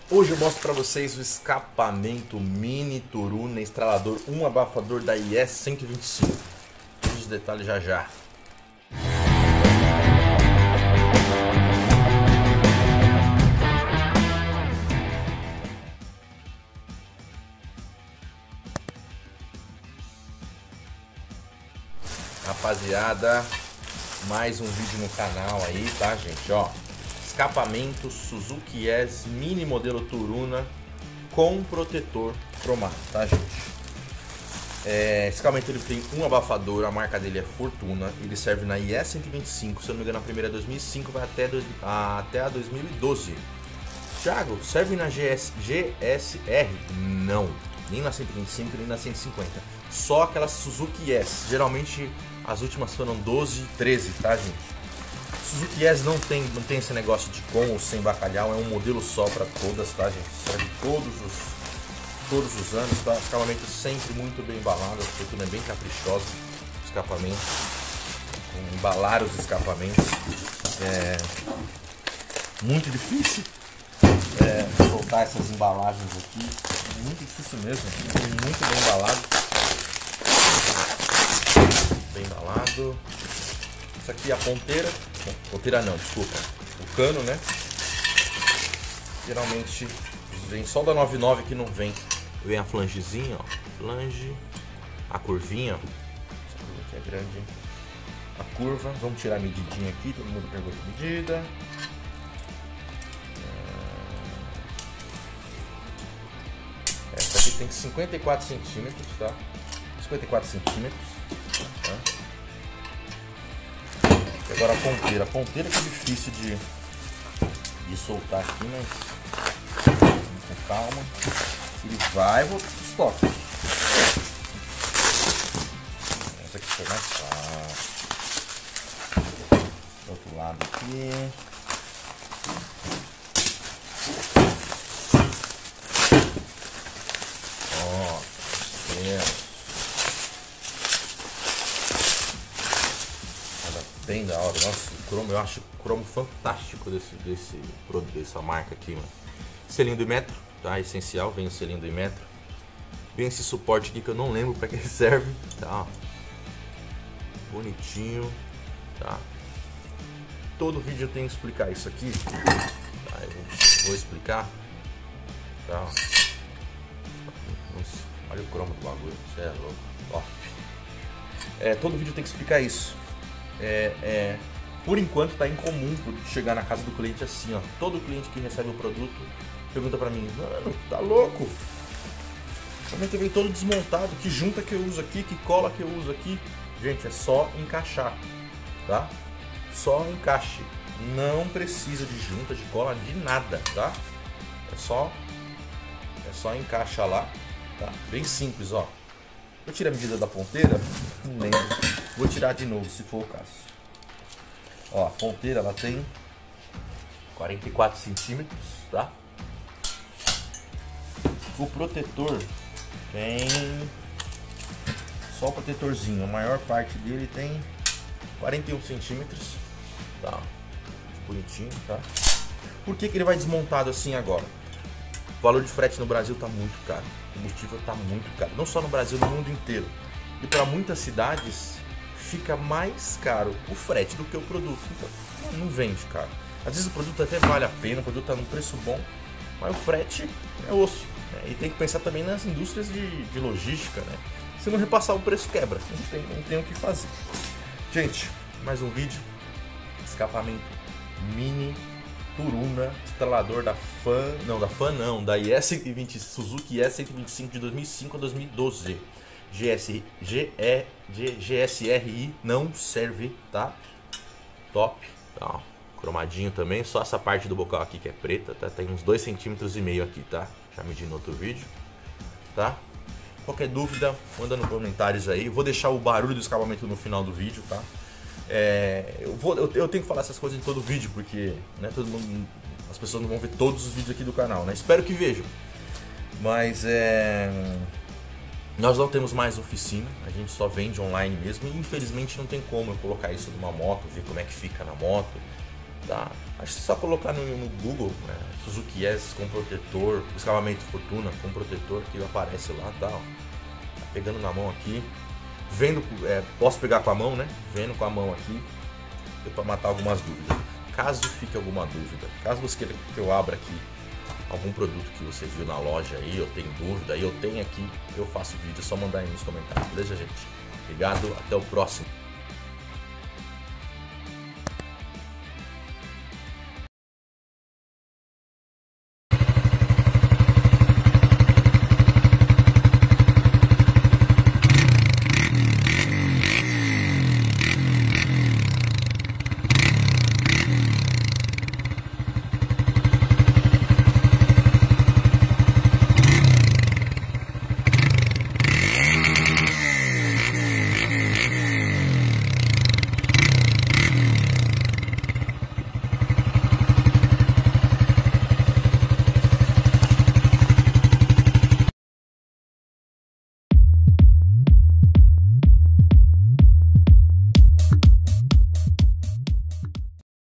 Hoje eu mostro para vocês o escapamento mini Turuna estralador, um abafador da IS 125. Todos os detalhes já já. Rapaziada, mais um vídeo no canal aí, tá, gente? Ó, escapamento Suzuki S mini modelo Turuna com protetor cromado, tá, gente? Esse escapamento ele tem um abafador, a marca dele é Fortuna, ele serve na IS 125, se eu não me engano a primeira é 2005, vai até a 2012. Thiago, serve na GSR? Não, nem na 125 nem na 150, só aquela Suzuki S, geralmente as últimas foram 12 e 13, tá, gente? Suzuki S não tem esse negócio de com ou sem bacalhau, é um modelo só para todas, tá, gente? Serve todos os anos, tá? Escapamento sempre muito bem embalado, a Fortuna é bem caprichosa, escapamento, embalar os escapamentos, é muito difícil soltar essas embalagens aqui, é muito difícil mesmo, muito bem embalado. Bem embalado. Isso aqui é a ponteira. Ponteira não, desculpa. O cano, né? Geralmente vem só da 99 que não vem. Vem a flangezinha, ó. Flange. A curvinha, ó. Essa curva aqui é grande, hein? A curva. Vamos tirar a medidinha aqui. Todo mundo pergunta a medida. Essa aqui tem 54 centímetros, tá? 54 centímetros. Tá? E agora a ponteira que é difícil de soltar aqui, mas com calma, ele vai voltar pro estoque. Essa aqui foi mais fácil. Do outro lado aqui. Ó, bem da hora, nossa, o cromo, eu acho o cromo fantástico dessa marca aqui, mano. Selinho do Inmetro, tá? Essencial, vem o selinho do Inmetro. Vem esse suporte aqui que eu não lembro para que ele serve, tá? Bonitinho, tá? Todo vídeo eu tenho que explicar isso aqui, tá? Eu vou explicar, tá? Nossa, olha o cromo do bagulho, você é louco, top. Todo vídeo tem que explicar isso. Por enquanto tá incomum chegar na casa do cliente assim, ó. Todo cliente que recebe o produto pergunta pra mim: mano, tá louco? Como vem todo desmontado, que junta que eu uso aqui, que cola que eu uso aqui. Gente, é só encaixar, tá? Só encaixe, não precisa de junta, de cola, de nada, tá? É só encaixar lá, tá? Bem simples, ó. Eu tiro a medida da ponteira, não lembro. Vou tirar de novo, se for o caso. Ó, a ponteira ela tem 44 centímetros, tá? O protetor tem só o protetorzinho. A maior parte dele tem 41 centímetros, tá? Bonitinho, tá? Por que ele vai desmontado assim agora? O valor de frete no Brasil tá muito caro. O combustível tá muito caro. Não só no Brasil, no mundo inteiro. E para muitas cidades fica mais caro o frete do que o produto. Então não vende, cara. Às vezes o produto até vale a pena, o produto tá num preço bom, mas o frete é osso, né? E tem que pensar também nas indústrias de logística, né? Se não repassar o preço quebra, não tem o que fazer. Gente, mais um vídeo. Escapamento mini Turuna estralador da IS 120, Suzuki S 125 de 2005 a 2012. GSRI não serve, tá? Top, tá? Cromadinho também, só essa parte do bocal aqui que é preta, tá? Tem uns 2,5 centímetros aqui, tá? Já medi no outro vídeo, tá? Qualquer dúvida, manda nos comentários aí. Vou deixar o barulho do escapamento no final do vídeo, tá? Eu tenho que falar essas coisas em todo vídeo, porque né, as pessoas não vão ver todos os vídeos aqui do canal, né? Espero que vejam. Mas nós não temos mais oficina, a gente só vende online mesmo. E infelizmente não tem como eu colocar isso numa moto, ver como é que fica na moto. tá? Acho que é só colocar no Google, né, Suzuki S com protetor, escavamento Fortuna com protetor, que aparece lá, tá, ó. Tá pegando na mão aqui, vendo, posso pegar com a mão, né, vendo com a mão aqui, para matar algumas dúvidas. Caso fique alguma dúvida, caso você queira que eu abra aqui algum produto que você viu na loja aí, eu tenho dúvida, aí eu tenho aqui, eu faço vídeo, é só mandar aí nos comentários, beleza, gente? Obrigado, até o próximo.